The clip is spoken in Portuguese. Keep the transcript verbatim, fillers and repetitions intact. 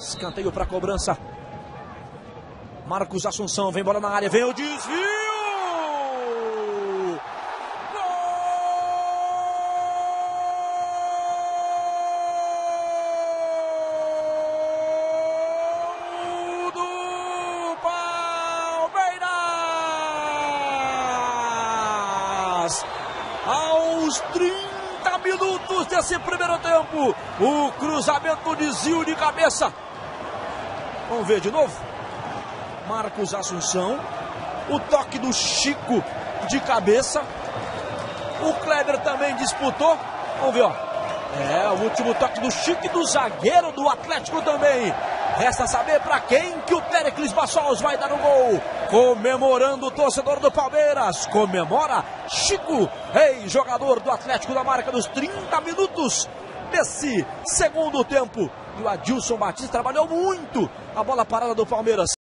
Escanteio para cobrança. Marcos Assunção, vem bola na área, vem o desvio! Aos trinta minutos desse primeiro tempo, o cruzamento, desvio de cabeça. Vamos ver de novo. Marcos Assunção, o toque do Chico de cabeça. O Kleber também disputou. Vamos ver, ó. É, o último toque do Chico e do zagueiro do Atlético também. Resta saber para quem que o Péricles Bassols vai dar o gol. Comemorando o torcedor do Palmeiras. Comemora Chico, ex-jogador do Atlético da marca dos trinta minutos desse segundo tempo. E o Adilson Batista trabalhou muito a bola parada do Palmeiras.